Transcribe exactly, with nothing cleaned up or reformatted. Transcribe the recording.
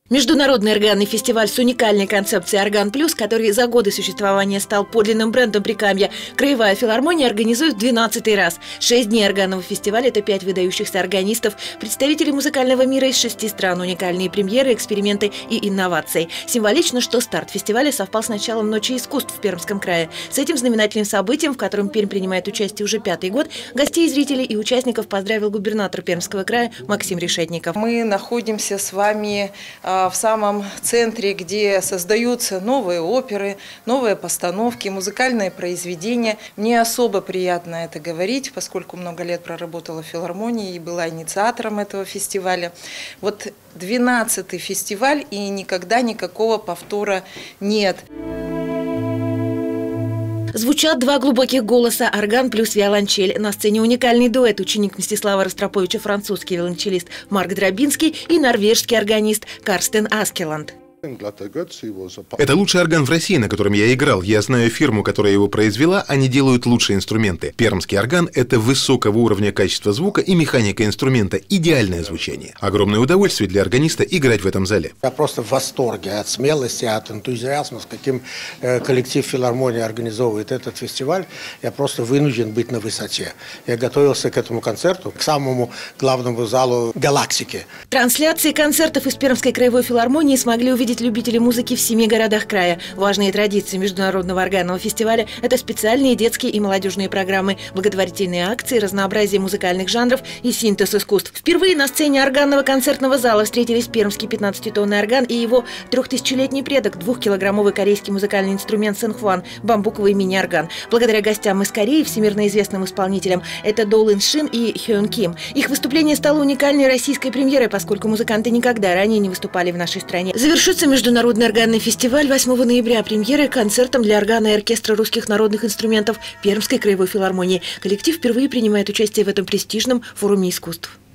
Международный органный фестиваль с уникальной концепцией «Орган Плюс», который за годы существования стал подлинным брендом Прикамья, Краевая филармония организует в двенадцатый раз. Шесть дней органного фестиваля – это пять выдающихся органистов, представители музыкального мира из шести стран, уникальные премьеры, эксперименты и инновации. Символично, что старт фестиваля совпал с началом Ночи искусств в Пермском крае. С этим знаменательным событием, в котором Пермь принимает участие уже пятый год, гостей, зрителей и участников поздравил губернатор Пермского края Максим Решетников. Мы находимся с вами в самом центре, где создаются новые оперы, новые постановки, музыкальные произведения. Мне особо приятно это говорить, поскольку много лет проработала в филармонии и была инициатором этого фестиваля. Вот двенадцатый фестиваль, и никогда никакого повтора нет. Звучат два глубоких голоса – орган плюс виолончель. На сцене уникальный дуэт – ученик Мстислава Ростроповича, французский виолончелист Марк Драбинский и норвежский органист Карстен Аскеланд. Это лучший орган в России, на котором я играл. Я знаю фирму, которая его произвела, они делают лучшие инструменты. Пермский орган – это высокого уровня качества звука и механика инструмента, идеальное звучание. Огромное удовольствие для органиста играть в этом зале. Я просто в восторге от смелости, от энтузиазма, с каким коллектив филармонии организовывает этот фестиваль. Я просто вынужден быть на высоте. Я готовился к этому концерту, к самому главному залу галактики. Трансляции концертов из Пермской краевой филармонии смогли увидеть любители музыки в семи городах края. Важные традиции Международного органного фестиваля – это специальные детские и молодежные программы, благотворительные акции, разнообразие музыкальных жанров и синтез искусств. Впервые на сцене органного концертного зала встретились пермский пятнадцатитонный орган и его трехтысячелетний предок – двухкилограммовый корейский музыкальный инструмент Сэнхван – бамбуковый мини-орган. Благодаря гостям из Кореи, всемирно известным исполнителям – это До Лин Шин и Хён Ким. Их выступление стало уникальной российской премьерой, поскольку музыканты никогда ранее не выступали в нашей стране. Завершится Международный органный фестиваль восьмого ноября премьерой концертом для органа и оркестра русских народных инструментов Пермской краевой филармонии. Коллектив впервые принимает участие в этом престижном форуме искусств.